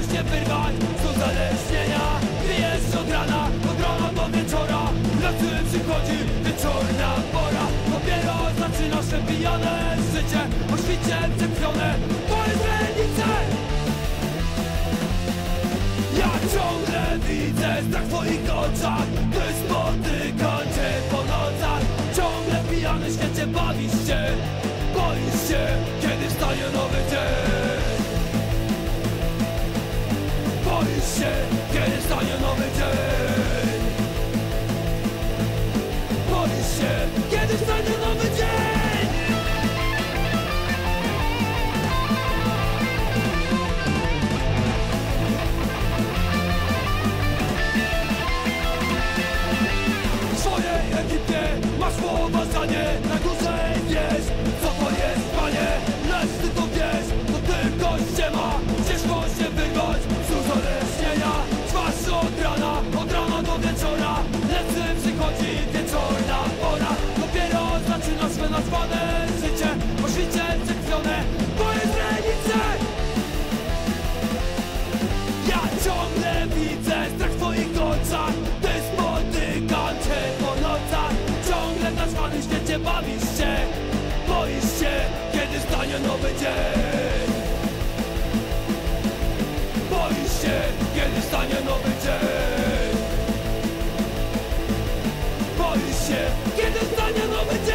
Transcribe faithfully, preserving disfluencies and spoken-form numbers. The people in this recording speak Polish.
się wyrwać z uzależnienia. Pijesz od rana, od rana do wieczora. W nocy przychodzi wieczorna pora. Dopiero zaczyna się pijane życie, o świcie przepione twoje źrenice. Ja ciągle widzę strach w twoich oczach, gdy spotykam cię po nocach. Ciągle pijany w świecie bawisz się, boisz się, kiedy wstaje nowy dzień. Boisz się, kiedy wstaje nowy dzień. Boisz się, kiedy wstaje nowy dzień. W swojej ekipie masz poważanie, na górze wiesz, co to jest, panie. Lecz ty to wiesz, to tylko ściema. Ciężko się wyrwać z uzależnienia. Trwasz od rana, od rana do wieczora. Lecz przychodzi wieczorna pora. Dopiero zaczyna swe nazwane życie, o świcie przekrwione twoje źrenice. Ja ciągle widzę strach w twoich oczach, gdy spotykam cię po nocach. Ciągle w nazwanym świecie bawisz się, boisz się, kiedy stanie nowy dzień. Boisz się, kiedy stanie nowy dzień. Boisz się, kiedy stanie nowy dzień.